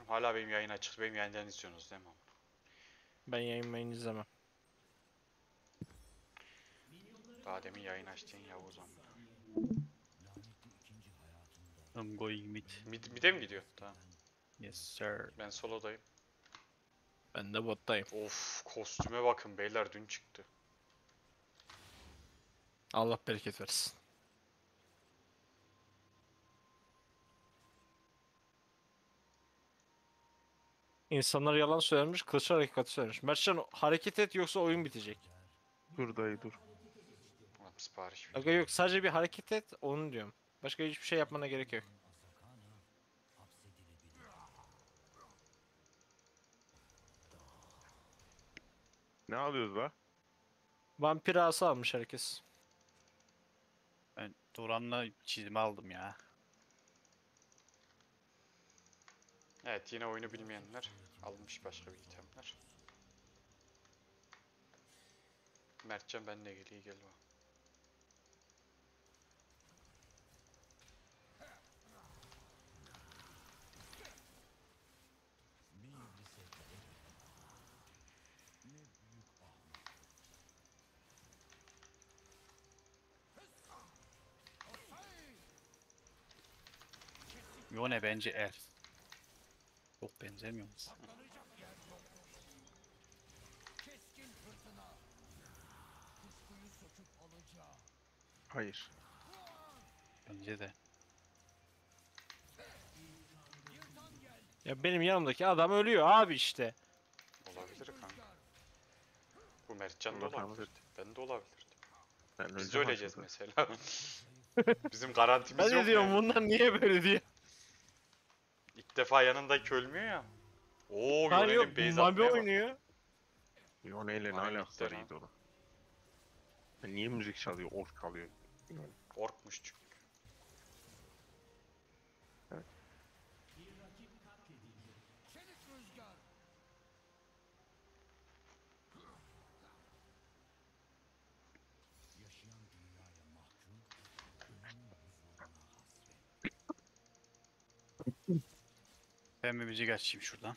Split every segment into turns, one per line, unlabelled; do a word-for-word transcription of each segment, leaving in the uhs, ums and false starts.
Hala benim yayın açık. Benim yayından izliyorsunuz değil mi?
Ben yayın mayın izlemem.
Daha demin yayın açtın Yavuz amına.
I'm going mid.
Mid, mid'e mi gidiyor? Tamam.
Yes sir.
Ben solodayım.
Ben de bottayım.
Of, kostüme bakın beyler, dün çıktı.
Allah bereket versin. İnsanlar yalan söylemiş, kılıçlar hakikati söylemiş. Mertcan hareket et yoksa oyun bitecek.
Dur dayı dur.
Ulan sipariş
Aga yok, sadece bir hareket et, onu diyorum. Başka hiçbir şey yapmana gerek yok.
Ne alıyoruz la?
Vampir ası almış herkes.
Ben Turan'la çizimi aldım ya.
Evet, yine oyunu bilmeyenler almış başka bir itemler. Mertcan benimle geliyor, gel bak.
Yone bence er. Çok benzemiyor musun?
Hayır.
Bence de.
Ya benim yanımdaki adam ölüyor abi işte.
Olabilir kanka. Bu Mertcan da
Allah rahmet
olabilir. Ben de olabilir.
Ben
Biz de
öleceğim
öleceğiz
aslında.
mesela. Bizim garantimiz
Ben
yok
de diyorum
yani.
bunlar niye böyle diye.
İlk defa yanındaki ölmüyor ya. Oo,
Hayır yok,
Yone'nin base
Mabi
atmaya bak.
oynuyor.
Yone ile ne
Aynen,
alakası var
bitti lan.
iyi dolu. Niye müzik çalıyor? Ork kalıyor.
Orkmuş çünkü.
Ben bir müzik açayım şuradan.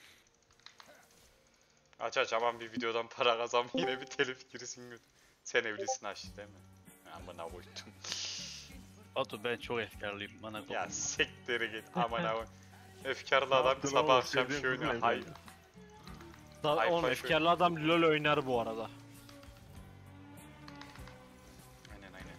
Aç aç, aman bir videodan para kazan, yine bir telif girsin götür. Sen evlisin aç değil mi? Amına koydum.
Batu ben çok efkarlıyım bana
Ya
dokunma.
siktir git amına koy. Efkarlı adam
Yaptın
sabah
oğlum,
akşam
sevdiğin
şey oynuyor.
kızla
Hay.
evlendin.
Da,
Ay,
oğlum
faşo.
efkarlı adam LoL oynar bu arada.
Aynen aynen.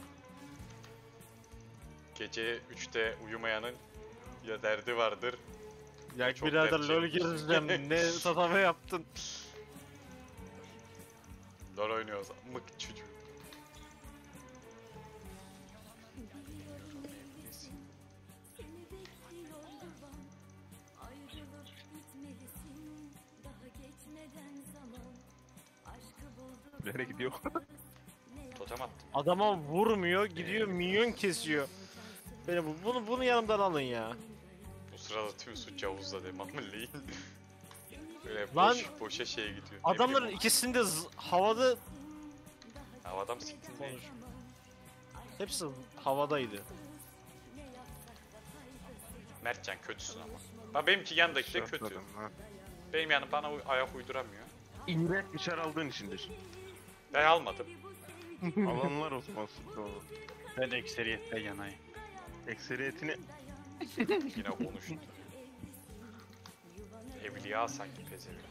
Gece üçte uyumayanın ya derdi vardır.
Ya
Çok
birader
dert
LoL
çekmiş.
gireceğim, ne tatava yaptın.
LoL oynuyoruz. Mık çocuğu.
Nereye gidiyor?
Totem attım.
Adama vurmuyor, gidiyor minyon kesiyor. Beni bu, bunu bunu yanımdan alın ya.
Bu sırada tüm suç Yavuz'da demamılleyin. Böyle
Lan,
boş, boşa şeye gidiyor. Ne
Adamların
bileyim
ikisini de z- havada
o- havadan siktin diye.
konuş. Hepsi havadaydı.
Mertcan kötüsün ama. Bak benimki yandaki de kötü.
Şartladım, ha.
Benim yanım bana uy- ayak uyduramıyor.
İğrenç bir şeyler aldığın içindir.
Ben almadım.
Alanlar Osman Sultanı.
Ben ekseriyetten yanayım.
Ekseriyetini
Yine konuştu. Evliya sanki pezevenk.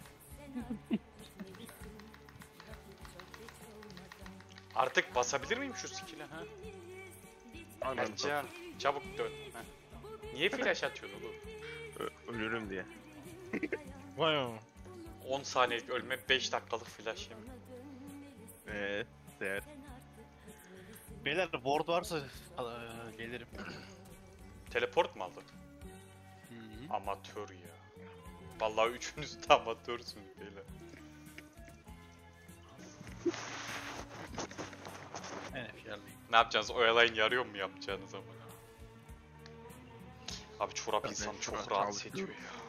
Artık basabilir miyim şu skill'e ha?
anladım.
Mertcan çabuk dön. Ha. Niye flash atıyorsun oğlum?
Ö- Ölürüm diye.
Vay o.
on saniyelik ölme, beş dakikalık flash yemin.
Eee değer.
Beyler ward varsa eee, gelirim.
Teleport mu aldın?
Hı -hı.
Amatör ya. Vallahi üçünüz de amatörsünüz beyler.
Ben efkarlıyım.
Ne yapacaksınız? Oyalayın yarıyor mu yapacağınız ama? Abi çorap
Ben
insan
şu
çok
an
rahat
çalışıyorum.
seçiyor ya.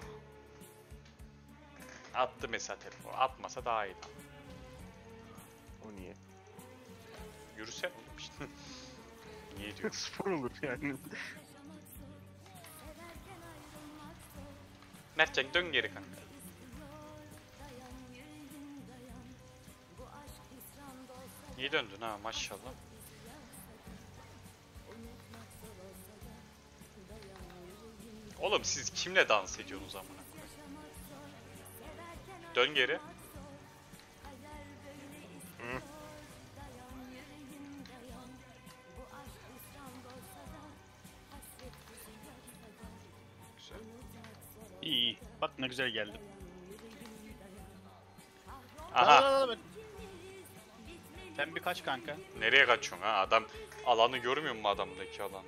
Attı mesela telefonu. Atmasa daha iyi.
O niye?
Yürüsen oğlum işte. Niye diyor?
Spor olur yani.
Mertcan dön geri kanka. İyi döndün ha maşallah. Oğlum siz kimle dans ediyorsunuz amına koyayım? Dön geri. Güzel.
İyi iyi. Bak ne güzel geldim.
Aha.
Sen bir kaç kanka.
Nereye kaçıyorsun ha? Adam alanı görmüyor mu adamdaki alanı?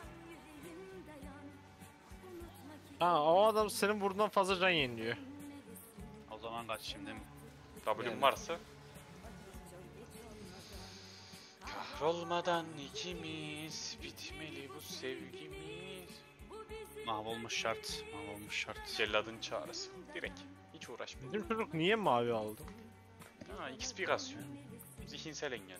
Ha o adam senin buradan fazla can yeniliyor.
O zaman kaç şimdi mi?
W'm
Yani.
varsa. Kahrolmadan ikimiz bitmeli bu sevgimiz.
Mahvolmuş şart. Mahvolmuş şart.
Celladın çağrısı. Direkt. Hiç uğraşma.
Bizim çocuk niye mavi aldı?
Ha, X P kasıyor. Zihinsel engel.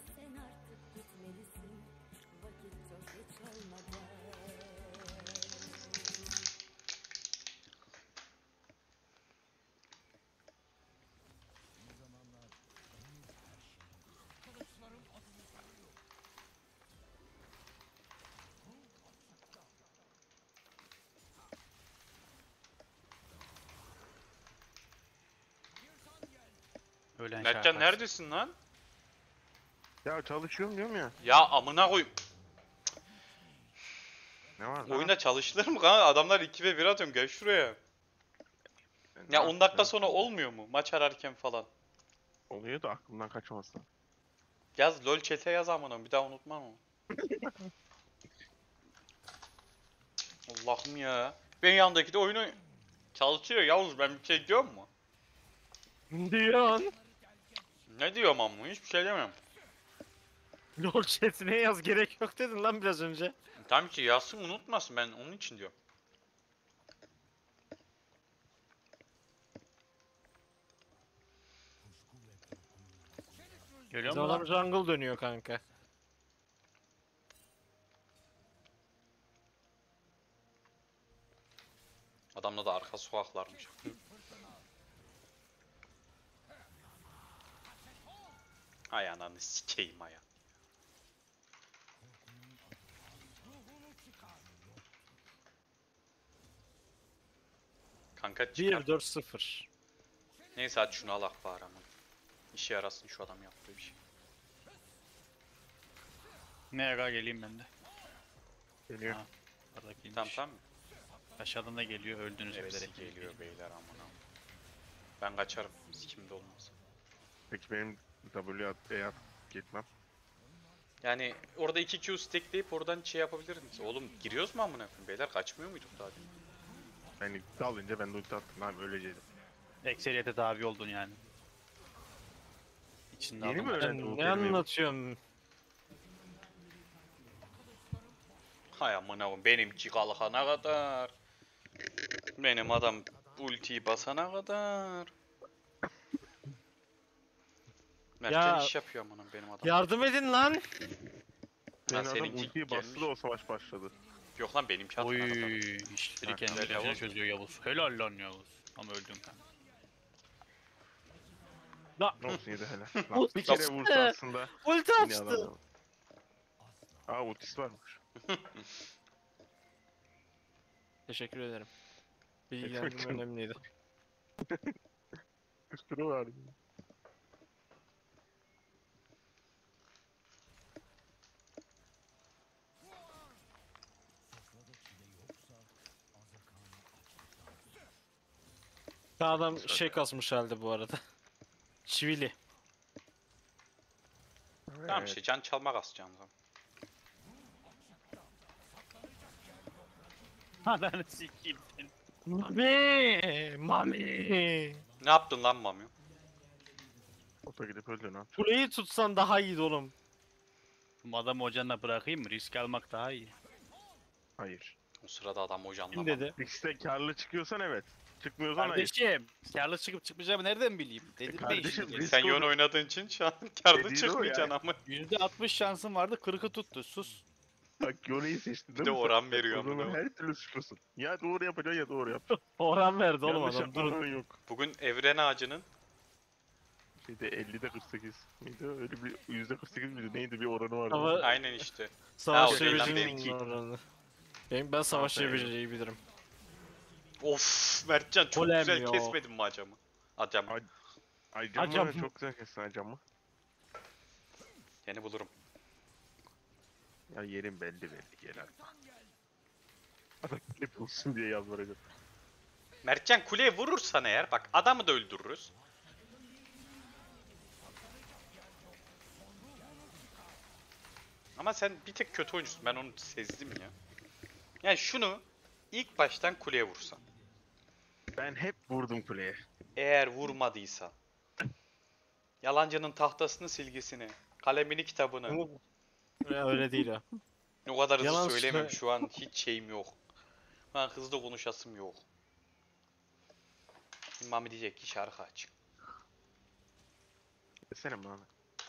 Ölen
Mertcan
şarkı.
neredesin lan?
Ya çalışıyorum diyorum ya.
Ya amına koy.
Ne var lan?
Oyunda çalışılır mı kanka? Adamlar iki ve bir atıyorum. Gel şuraya.
Ben ne
Ya on dakika
yapacağım?
sonra olmuyor mu? Maç ararken falan.
Oluyor da aklımdan kaçmasın.
Yaz lol chat'e yaz amına. Bir daha unutmam onu. Allah'ım ya. Ben yandaki de oyunu çalışıyor Yavuz. Ben bir şey diyor mu?
Diyorsun.
Ne diyorum amma? Hiçbir şey demiyorum.
Lol chatine yaz gerek yok dedin lan biraz önce.
Tabii ki yazsın unutmasın. Ben onun için diyorum.
Görüyor
Bizim
musun
adam
lan?
jungle dönüyor kanka.
Adamda da arka sokaklarmış. Hay ananı sikeyim aya. Kanka çıkar.
bir dört sıfır.
Neyse hadi şunu alak bari ama. İşe yarasın şu adam yaptığı bir şey.
Ne aga geleyim ben de.
Geliyor.
Ha, Arada gelmiş.
Tamam tamam.
Aşağıdan da geliyor öldünüz
Hepsi
bilerek.
geliyor beyler amına. Ben kaçarım. Sikimde olmaz.
Peki benim W at, E at gitmem.
Yani orada iki Q stackleyip oradan şey yapabilir miyiz? Oğlum giriyoruz mu amına koyayım? Beyler kaçmıyor muyduk daha demin?
Yani dalınca ben de ulti attım abi öyleydi.
Ekseriyete tabi oldun yani. İçinde
Yeni mi
adam var.
öğrendin?
Sen
bu
ne
kelimeyi?
anlatıyorsun?
Hay amına koyayım benimki kalkana kadar. Benim adam ultiyi basana kadar. Mertcan
Ya-
iş yapıyor amına benim adam.
Yardım edin lan.
Lan
Benim adam
seninki
ultiyi bastı
gelmiş.
da o savaş başladı.
Yok lan benimki atmadı.
Oy,
adam.
işleri
Ha,
kendi
güzel
kendine
Yavuz.
çözüyor Yavuz. Helal lan Yavuz. Ama öldün kanka.
La
Ne olsun yedi hele. Lan bir kere vursa aslında
ulti
yine
açtı.
adam. Aa ultisi varmış.
Teşekkür ederim. Bilgilendirme önemliydi.
Üstüne vardı.
Bir adam şey kasmış halde bu arada. Çivili.
Tamam
Evet.
işte can çalmak asacağım zaman.
Ananı sikeyim seni.
Mami! Mami!
Ne yaptın lan Mami?
Ota gidip öldün lan.
Kuleyi tutsan daha iyiydi oğlum.
Bu adamı hocanla bırakayım mı? Risk almak daha iyi.
Hayır.
O sırada adam
Kim
hocanla.
dedi?
İkisi karlı çıkıyorsan evet. Çıkmıyorsan hayır.
Kardeşim, karlı çıkıp çıkmayacağımı nereden bileyim? Dedim
Kardeşim,
de
biz-
Sen yoğun
Doğru.
oynadığın için şu an karlı
Dediği de o
çıkmayacaksın
yani.
ama.
yüzde altmış şansım vardı, kırkı tuttu. Sus.
Bak Yone'yi seçtin
Bir
değil
de
mi? sen?
oran veriyor
O zaman
amına.
her türlü suçlusun. Ya doğru yapacaksın ya doğru yap.
Oran verdi oğlum
Yanlış
adam. Durun.
yapmanın yok.
Bugün evren ağacının
Şeyde ellide kırk sekiz miydi? Öyle bir yüzde kırk sekiz miydi? Neydi bir oranı vardı.
Ama
aynen işte.
savaş
Ha, o değil lan,
çeviricinin
benimki.
oranı. Benim, ben savaş
Aferin.
çeviriciyi bilirim.
Of Mertcan çok
Golem
güzel
ya.
kesmedin mi acamı? Acamı.
Ay- Aycan
Acam
mı?
mı?
Çok güzel kestin Aycan mı?
Yeni bulurum.
Ya yerin belli belli gel hadi. Adam klip olsun diye yalvaracağım.
Mertcan kuleye vurursan eğer bak adamı da öldürürüz. Ama sen bir tek kötü oyuncusun. Ben onu sezdim ya. Yani şunu ilk baştan kuleye vursan.
Ben hep vurdum kuleye.
Eğer vurmadıysan. Yalancının tahtasını, silgisini, kalemini, kitabını.
Ya öyle değil ya.
O kadar hızlı
Yalan
söylemem.
söyle-
Şu an hiç şeyim yok. Ben hızlı konuşasım yok. Mami diyecek ki şarkı aç.
Desene bana.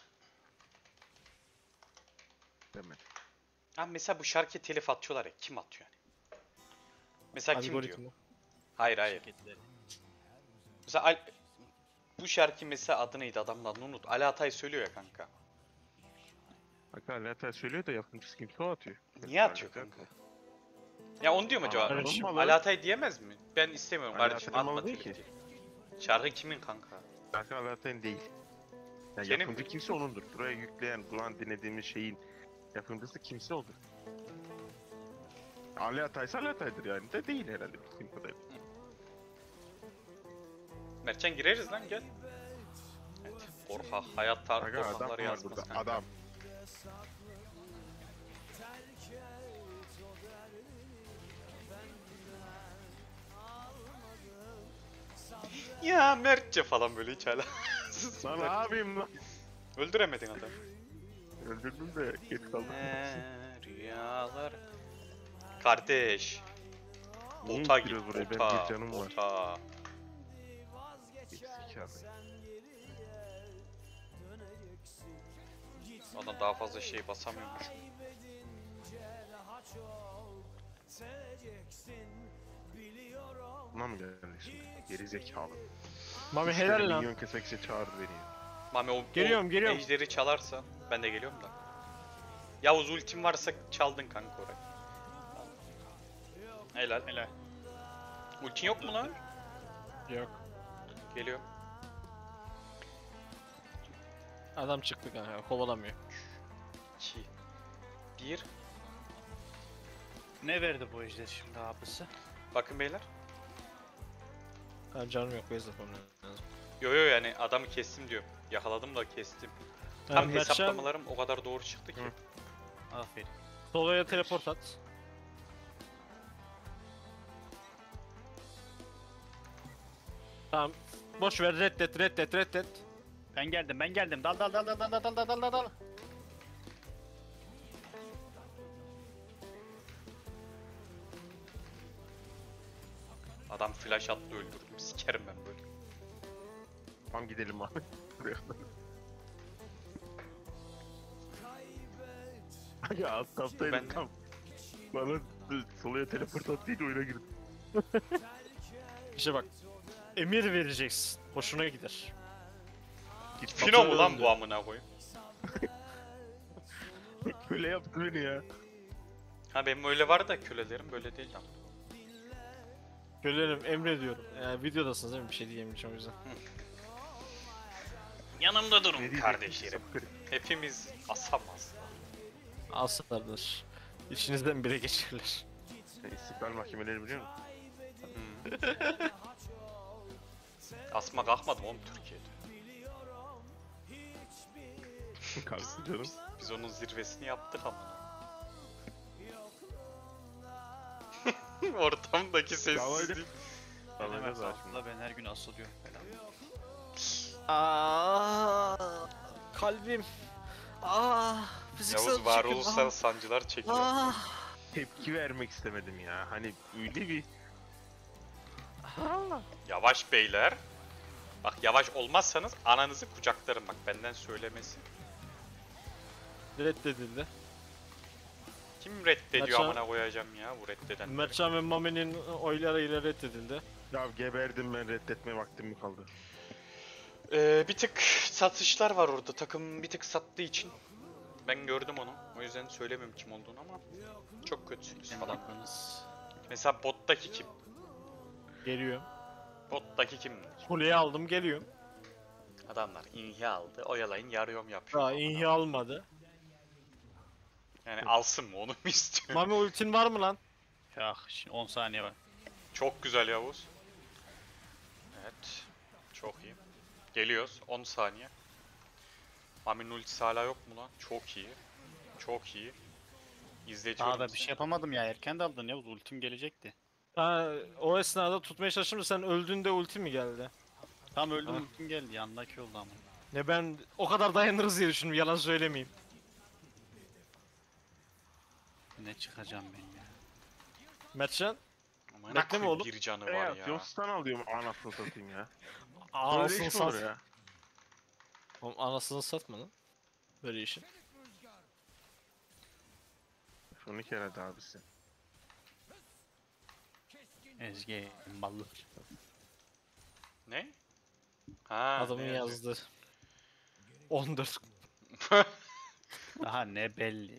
Demedi.
Ha mesela bu şarkıya telif atıyorlar ya. Kim atıyor yani? Mesela kim diyor?
Algoritma.
Hayır hayır.
Şirketleri.
Mesela Al- bu şarkı mesela adı neydi adamın adını unut. Ali Atay söylüyor ya kanka.
Bak hala söylüyor da yapımcısı kimse o atıyor.
Niye atıyor kanka? Ya onu diyor mu acaba?
Evet, şimdi-
Ali Atay diyemez mi? Ben istemiyorum
Ali
kardeşim
Atay'ın
atma
malı değil
telif
ki.
diye. Şarkı kimin kanka?
Zaten Allah'tan değil. Yani
Senin
yapımcı
mi?
kimse onundur. Buraya yükleyen, bu an dinlediğimiz şeyin yapımcısı kimse odur. Ali Atay'sa Ali Atay'dır yani de değil herhalde bildiğim kadarıyla.
Mertcan gireriz lan gel. Evet. Korkak hayat tar
Aga adam
korkakları
var
yazmaz
burada,
kanka.
adam.
Ya Mertçe falan böyle hiç hala.
Lan ne yapayım lan?
Öldüremedin adamı.
Öldürdüm de geç kaldım.
Ne rüyalar. Kardeş.
Niye
Bota git
gidiyoruz buraya? Benim
bota.
bir canım var.
Bota.
Gerizekalı.
Bana daha fazla şey basamıyormuş.
Buna mı geldi şimdi? Geri zekalı.
Mami
Üç
helal
kere
lan.
Minyon kesmek için çağırdı beni ya.
Mami o,
Geliyorum,
o
geliyorum.
ejderi çalarsa ben de geliyorum da. Yavuz ultim varsa çaldın kanka orayı. Helal.
Helal.
Ultin yok mu lan?
Yok.
Geliyor.
Adam çıktı kanka. Kovalamıyor.
iki bir
Ne verdi bu ejder şimdi abisi?
Bakın beyler.
Ben canım yok. Base yapmam lazım.
Yo yo yani adamı kestim diyor. Yakaladım da kestim. Tam
Yani Mertcan
hesaplamalarım o kadar doğru çıktı ki.
Hı.
Aferin.
Solo'ya teleport at. Tamam. Boş ver, reddet reddet reddet.
Ben geldim ben geldim. Dal dal dal dal dal dal dal dal dal dal.
Adam flash attı öldürdüm. Sikerim ben böyle.
Tamam gidelim abi. Buraya kadar. Aga alt
Ben-
taptaydım tam. Bana soluya teleport attıydı oyuna girdim.
İşte bak. Emir vereceksin. Hoşuna gider.
Git
Fino mu lan
öldü.
bu amına koyayım?
böyle yaptı beni ya.
Ha benim öyle var da kölelerim böyle değil lan.
Görelim, emrediyorum. Yani videodasınız değil mi? Bir şey diyemeyeceğim o yüzden.
Yanımda durun
Ne
kardeşlerim.
diyecektim?
Hepimiz asamaz.
Aslarlar. İçinizden bire geçerler.
Sen istiklal mahkemeleri biliyor musun?
Asma kalkmadım oğlum Türkiye'de.
Kalsın canım.
Biz onun zirvesini yaptık ama. Ortamdaki sessizlik.
Hemen
Alacağız daha şimdi.
sağlıkla ben her gün asılıyorum falan.
Aa, kalbim. Aa, fiziksel
Yavuz varoluşsal sancılar çekiyor.
Tepki vermek istemedim ya. Hani öyle bir...
Yavaş beyler. Bak yavaş olmazsanız ananızı kucaklarım bak benden söylemesi.
reddedildi.
Kim reddediyor
Maça-
amına koyacağım ya bu reddeden.
Mertcan ve Mami'nin oyları ile reddedildi.
Ya geberdim ben, reddetme vaktim mi kaldı?
Ee, bir tık satışlar var orada. Takım bir tık sattığı için. Ben gördüm onu. O yüzden söylemiyorum kim olduğunu ama çok kötüsünüz falan.
Bakınız.
Mesela bottaki kim?
Geliyorum.
Bottaki kim?
Kuleyi aldım geliyorum.
Adamlar inhi aldı. Oyalayın yarıyorum yapıyor.
Daha
amına.
inhi almadı.
Yani alsın mı onu mu istiyor?
Mami ultin var mı lan?
Ya şimdi on saniye var.
Çok güzel Yavuz. Evet. Çok iyi. Geliyoruz. on saniye. Mami'nin ultisi hala yok mu lan? Çok iyi. Çok iyi. İzletiyorum
Daha da bir
seni.
şey yapamadım ya. Erken daldın ya. Ultim gelecekti.
Ha, o esnada tutmaya çalıştım da sen öldüğünde ulti mi geldi?
Tam öldüm
Ha.
ultim geldi. Yandaki oldu ama.
Ne ben o kadar dayanırız diye düşündüm yalan söylemeyeyim.
Ne çıkacağım ben ya.
Mertcan
Amına
Bekleme
koyayım,
oğlum.
bir canı
E
var
ya,
ya.
Yostan alıyorum anasını satayım ya. Böyle
anasını
iş mi olur
sat.
ya?
Oğlum anasını satma lan. Böyle işin.
Şunu kere de abisi.
Ezgi mallı.
Ne? Ha,
Adamın
ne yazıyor?
yazdı. on dört.
Daha ne belli.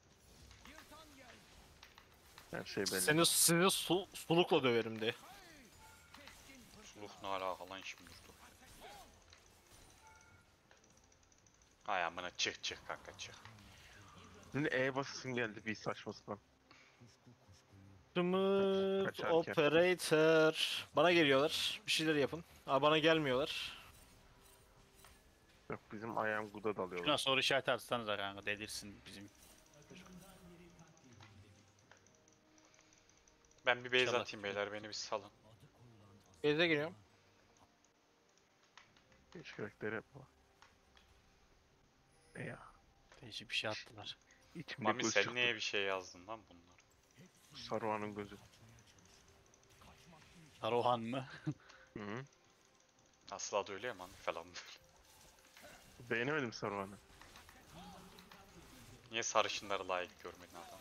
Her şey belli.
Seni sizi su, sulukla döverim diye.
Suluk ne alaka lan şimdi dur. Ay amına çık çık kanka çık.
Şimdi E basısın geldi bir saçma sapan.
Smooth
Kaçarken.
operator. Bana geliyorlar. Bir şeyler yapın. Aa, bana gelmiyorlar.
Yok bizim ayağım guda dalıyorlar.
Şuna soru işareti atsanız kanka delirsin bizim.
Ben bir base
İnşallah.
atayım beyler beni bir salın.
Gerize geliyorum.
Hiç karakteri yapma. Ne ya?
Değişik bir şey attılar.
İçimde
Mami
göz
sen
çıktı.
niye bir şey yazdın lan bunlar?
Saruhan'ın gözü.
Saruhan mı?
Hı -hı.
Aslı adı öyle ya Mami falan.
Beğenemedim Saruhan'ı.
Niye sarışınları layık görmedin adam?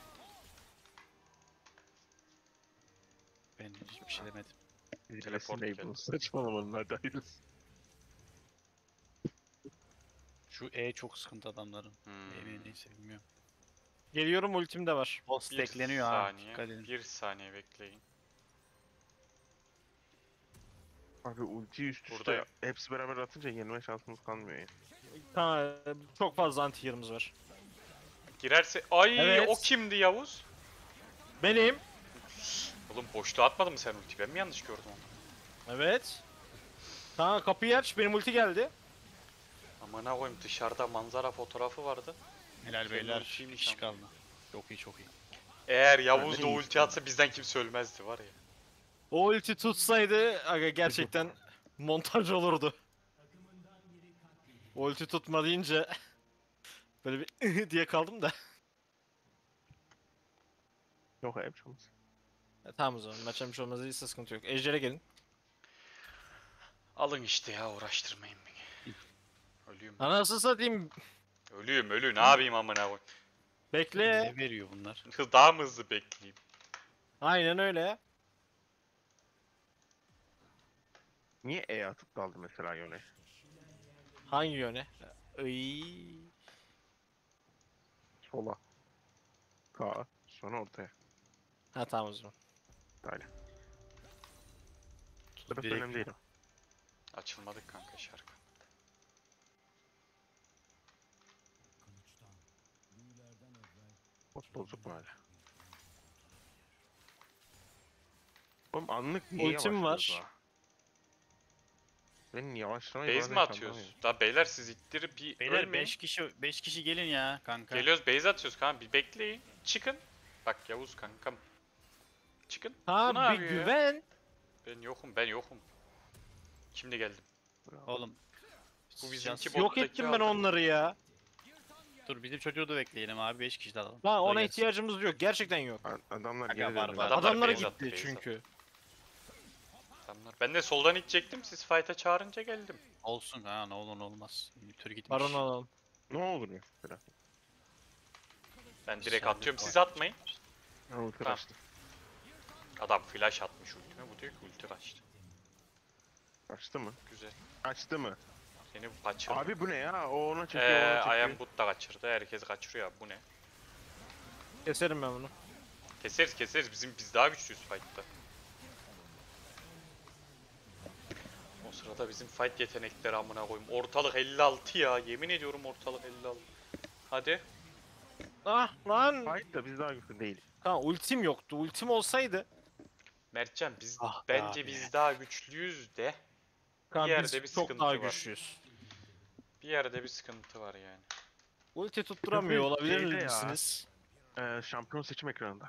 Ben hiçbir şey demedim.
Teleport
Ne
geldi.
bu saçmalamanın hadi hayırlısı.
Şu E çok sıkıntı adamların.
Hmm.
E mi neyse bilmiyorum.
Geliyorum ultim de var.
O
Bir
stackleniyor ha.
saniye,
Dikkat edin.
bir saniye bekleyin.
Abi ulti üst üste
Buradayım.
hepsi beraber atınca yenme şansımız kalmıyor ya.
Ha, çok fazla anti yarımız var.
Girerse... Ay
Evet.
o kimdi Yavuz?
Benim.
Oğlum boşluğa atmadın mı sen ulti? Ben mi yanlış gördüm onu?
Evet. Tamam kapıyı aç benim ulti geldi.
Amına koyayım dışarıda manzara fotoğrafı vardı.
Helal
Senin
beyler.
ultiymiş
Bir kişi
ama.
kaldı. Çok iyi çok iyi.
Eğer Yavuz da
benim
ulti atsa bizden kimse ölmezdi var ya.
O ulti tutsaydı aga gerçekten montaj olurdu. O ulti tutma deyince böyle bir diye kaldım da.
Yok hep şans.
Ya, tamam o zaman maç yapmış olmaz değilse sıkıntı yok. Ejder'e gelin.
Alın işte ya uğraştırmayın beni. Ölüyüm.
Anasını satayım.
Ölüyüm ölü ne yapayım amına koyayım.
Bekle.
Ne veriyor bunlar?
Hı, Daha mı hızlı bekleyeyim?
Aynen öyle.
Niye E atıp daldı mesela yöne?
Hangi yöne? Iy.
Sola. Sağa. Sonra ortaya.
Ha tamam o zaman.
Öyle. Sırf
Direkt-
önemli değil o.
Açılmadık kanka şarkı.
Bot bozuk mu hala? Oğlum anlık niye
Ultim
yavaşlıyoruz
var.
ha? Ben yavaşlamayı
Base
bazen
mi atıyoruz?
anlamıyorum.
Daha beyler siz ittirip bir
Beyler
ölmeyin.
beş kişi beş kişi gelin ya kanka.
Geliyoruz base atıyoruz kanka bir bekleyin. Çıkın. Bak Yavuz kankam. Çıkın.
Ha
Bu ne
bir
yapıyor ya?
güven.
Ben yokum ben yokum. Şimdi geldim.
Oğlum.
Bu bizimki
Şans-
bot-
Yok
Bottaki
ettim ben
aldı.
onları ya.
Dur bizim çocuğu da bekleyelim abi beş kişi de alalım.
Lan
O da
ona
gelsin.
ihtiyacımız yok. Gerçekten yok.
A- Adamlar
Aga
geri
var,
döndü.
var.
Adamlar
Adamlara
base attı,
gitti
base
çünkü.
Adamlar. Ben de soldan itecektim siz fight'a çağırınca geldim.
Olsun ha ne olur ne olmaz. Tür gitmiş.
Baron alalım.
Ne olur mesela?
Ben direkt
Sen de
atıyorum. Siz
var.
atmayın.
Ha, ulti
Tamam.
kaçtı.
Adam flash atmış ultime. Bu diyor ki ulti kaçtı.
Kaçtı mı?
Güzel.
Kaçtı mı?
Seni kaçırdı.
Abi bu ne ya? O ona
Eee
çekiyor, ona çekiyor.
Ayam Bud da kaçırdı. Herkes kaçırıyor abi. Bu ne?
Keserim ben bunu.
Keseriz keseriz. Bizim biz daha güçlüyüz fight'ta. O sırada bizim fight yetenekleri amına koyayım. Ortalık elli altı ya. Yemin ediyorum ortalık elli altı. Hadi.
Ah lan.
Fight da biz daha güçlü değil.
Tamam ultim yoktu. Ultim olsaydı.
Mertcan biz
Ah be
bence
abi.
biz daha güçlüyüz de
Tamam,
yerde
biz
bir
çok
sıkıntı
daha
var.
güçlüyüz.
bir yerde bir sıkıntı var yani.
Ulti tutturamıyor
Çünkü
olabilir
şeyde ya.
misiniz?
Ee, şampiyon seçim ekranında.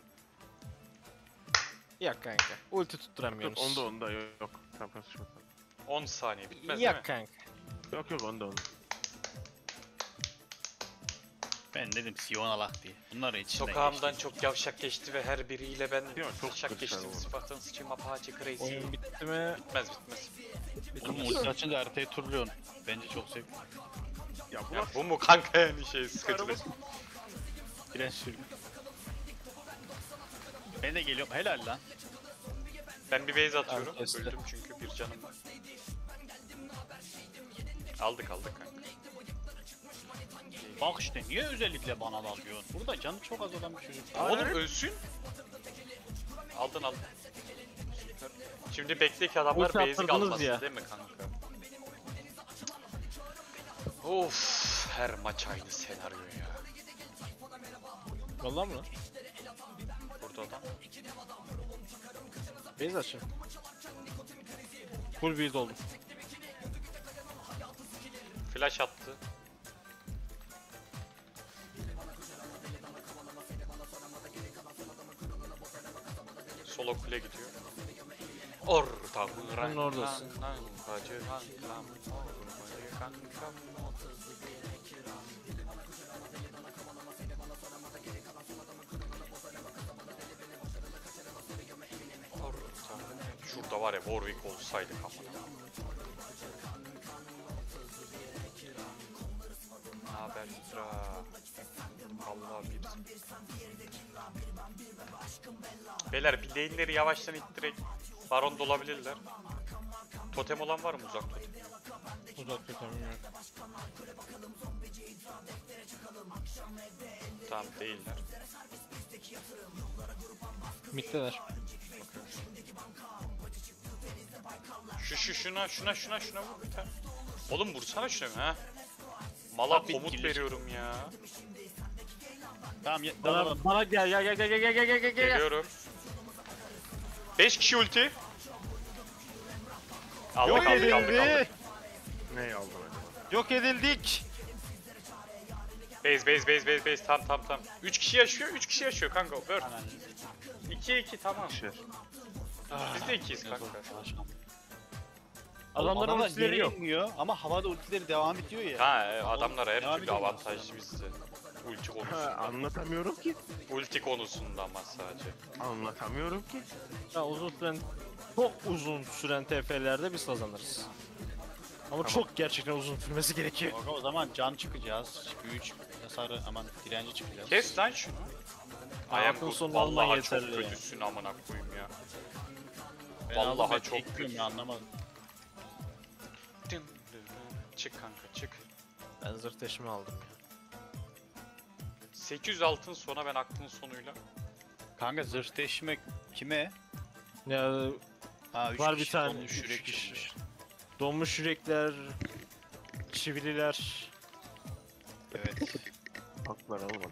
Yak kanka. Ulti
Yok
tutturamıyorsunuz.
onda onda yok. yok. Şampiyon seçim ekranında.
on saniye bitmez değil mi?
Yak kanka.
Yok yok onda onda.
Ben dedim Sion alak diye. Bunların içinden
Sokağımdan
geçtim.
çok yavşak geçti ve her biriyle ben
Yok, çok
taşak
kırışlar
geçtim.
oldu.
Sıfatın sıçayım Apache Crazy.
Oyun bitti mi?
Bitmez bitmez.
Oğlum ulti açınca haritayı turluyorsun. Bence çok zevkli.
Ya bu
Ya
nasıl?
bu mu kanka yani şey sıkıntılı.
Direnç sürgün. Ben de geliyorum. Helal lan.
Ben bir base atıyorum.
Tamam, kesti.
Öldüm çünkü bir canım var. Aldık aldık kanka.
Bak işte niye özellikle bana dalıyorsun? Burada canı çok az olan bir çocuk.
Oğlum ölsün. Aldın aldın. Süper. Şimdi bekle ki adamlar
Ulti
basic
attırdınız
almasın
ya.
değil mi kanka? Of, her maç aynı senaryo ya.
Valla mı?
Burada adam.
Base açın. Full build oldum.
Flash attı. Solo kule gidiyor. Orada
Sen oradasın.
Bacı kankam, ormacı kankam. Orada. Şurada var ya Warwick olsaydı amına. Ne haber Hidra? Allah bir. Beyler bir lane'leri yavaştan ittirek. Baron da olabilirler. Totem olan var mı uzak totem?
Uzak tutamıyorum. yok.
Tamam değiller.
Middeler.
Şu şu şuna şuna şuna şuna vur bir tane. Oğlum vursana şuna ha. Mala
Abi,
komut
gelir.
veriyorum ya.
Tamam ya, dalalım.
Bana, bana gel gel gel gel gel gel gel gel gel.
Geliyorum. beş kişi ulti. Aldık
Yok
aldık aldık
edildi.
aldık.
Ne aldım acaba?
Yok edildik.
Base base base base base tam tam tam. üç kişi yaşıyor üç kişi yaşıyor kanka. Word.
Hemen.
ikiye iki tamam.
Şer.
Biz de ikiyiz kanka.
Adamların
Adamlar
ultileri
yere
yok.
inmiyor ama havada ultileri devam ediyor ya.
Ha e, adamlar her
Devam
türlü
ediyor
avantajlı bizde. Ulti
Ha,
konusunda.
anlatamıyorum ki.
Ulti konusunda ama sadece.
Anlatamıyorum ki.
Ya uzun süren, çok uzun süren T F'lerde biz kazanırız. Ama çok gerçekten uzun sürmesi gerekiyor.
Kanka o zaman can çıkacağız. Büyüç, hasarı aman direnci çıkacağız.
Kes lan şunu.
Hayatın
Ayağım good.
sonu alman
Vallahi çok
yeterli ya.
kötüsün amına koyayım ya.
Ben
vallahi
aldım, ben
çok
tekliyorum
kötü.
ya, anlamadım.
Dın dın dın. Çık kanka çık.
Ben zırt eşimi aldım ya.
sekiz yüz altın sonra ben aklın sonuyla.
Kanka zırh değişmek kime?
Ya
Ha, üç
Var bir
kişi
tane,
donmuş
üç
yürek
kişi.
çıkmış.
donmuş yürekler, çivililer.
Evet.
Haklar almadım.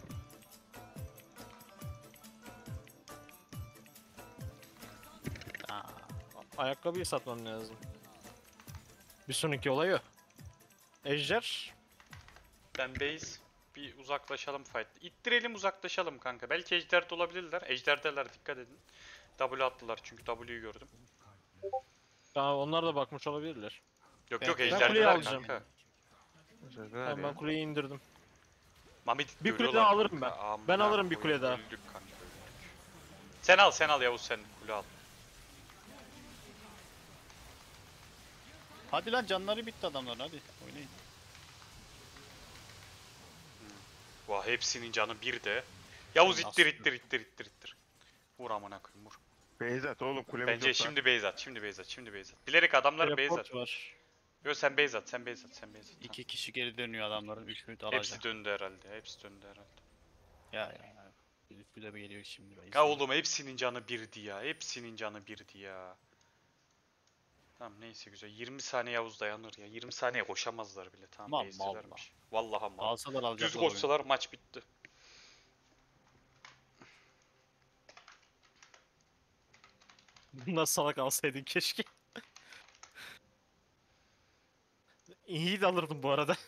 Aa,
Ayakkabıyı satmam lazım. Bir sonraki olay o. Ejder.
Ben base bir uzaklaşalım fight. İttirelim uzaklaşalım kanka. Belki ejderde olabilirler. Ejderdeler dikkat edin. W attılar çünkü W'yu gördüm.
Aa, onlar da bakmış olabilirler.
Yok
Ben-
yok
ben
kuleyi
ejderdeler
alacağım.
kanka.
Güzel
Tamam, ben
ya.
kuleyi indirdim.
Mami
Bir kule
görüyorlar
daha alırım
kanka.
ben.
Amına
Ben alırım bir
koyayım,
kule daha.
Öldük kanka öldük. Sen al sen al Yavuz sen kule al.
hadi lan canları bitti adamların hadi oynayın.
Vah hepsinin canı bir de. Yavuz
Nasıl?
ittir ittir ittir ittir ittir. Vur amına koyayım vur.
Beyzat oğlum kulemiz
Bence
yok lan.
şimdi Beyzat, şimdi Beyzat, şimdi Beyzat. Bilerek adamlar Beyzat.
Teleport var.
Yo sen Beyzat, sen Beyzat, sen Beyzat. Tamam.
İki kişi geri dönüyor adamların. Üç müt
Hepsi
alacak.
döndü herhalde, hepsi döndü herhalde.
Ya ya ya. Bir de bir geliyor şimdi.
Ya oğlum hepsinin canı birdi ya, hepsinin canı birdi ya. Tamam neyse güzel. yirmi saniye Yavuz dayanır ya. yirmi saniye koşamazlar bile. Tamam
Mal,
Beyzlermiş. Vallahi mal.
Alsalar alacaklar.
Düz
orayı.
koşsalar maç bitti.
Nasıl salak alsaydın keşke. İyi de alırdım bu arada.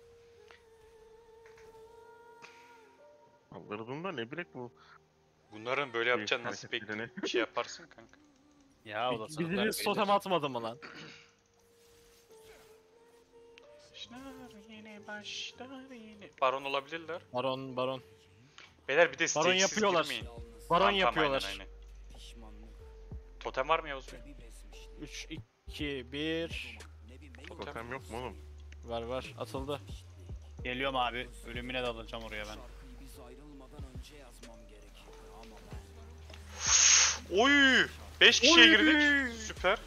Alırdım da ne bilek bu.
Bunların böyle
Büyük
yapacağını nasıl
hareketlerini.
bekle şey yaparsın kanka?
Ya o da
Bizi
sanırlar
hiç totem atmadı mı lan?
Yine başlar yine. Baron olabilirler.
Baron, baron.
Beyler bir de
Baron
stake'siz
yapıyorlar.
girmeyin.
Baron
Tamam, tamam,
yapıyorlar.
aynen, aynen. Totem var mı Yavuz Bey?
üç, iki, bir.
Totem.
Totem yok mu oğlum?
Var var atıldı.
Geliyorum abi. Ölümüne dalacağım oraya ben.
Oy! beş kişiye girdik. Süper.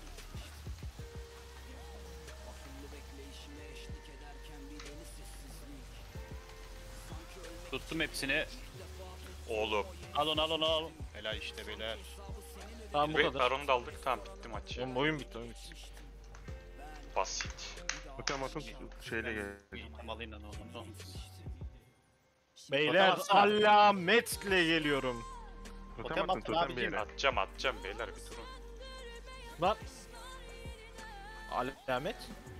Tuttum hepsini.
Oğlum.
Al onu al onu al. Helal işte beyler.
Tamam bu
Ve
kadar.
Baron'u da aldık. Tamam bitti maç ya.
Oğlum oyun bitti oyun bitti.
Basit.
Totem atın şeyle gel.
Tam alayım lan oğlum.
Beyler
atsana.
alametle geliyorum.
Totem
Totem
atın
atın
totem bir
abicim.
yere.
Atacağım atacağım beyler bir durun.
Lan. Alamet.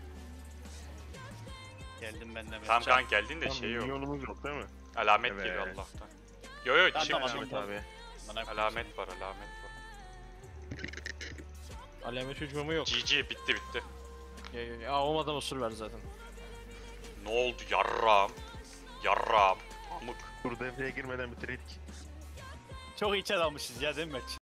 Geldim ben de.
Tamam kanka geldin de
Tamam,
şey yok.
milyonumuz yok değil mi?
Alamet
Evet.
geliyor Allah'tan. Yo yo
Tamam,
şimdi
tamam,
Ahmet
tamam.
abi.
alamet var alamet var.
Alamet hücumu yok.
G G bitti bitti.
Ya, ya, ya olmadan usul ver zaten.
Ne oldu yarram? Yarram. Amık.
Dur devreye girmeden bitireydik.
Çok içe dalmışız ya değil mi?